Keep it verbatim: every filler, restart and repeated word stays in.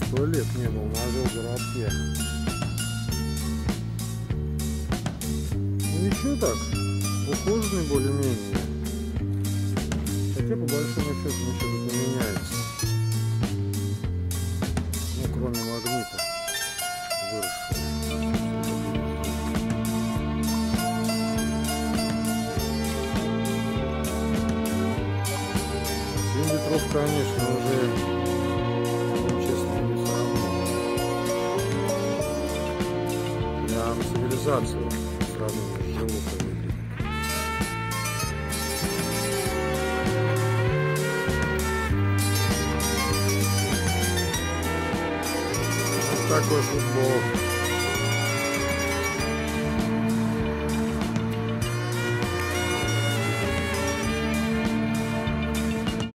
Сто лет не был на Авел-городке. Ну ничего так, ухоженный более-менее. Хотя по большому счету ничего тут не меняется. Ну кроме магнита выросшего. семь литров, конечно, уже, ну, честно, не сравниваю. Прям цивилизацию сравниваю с животными. Вот такой футбол.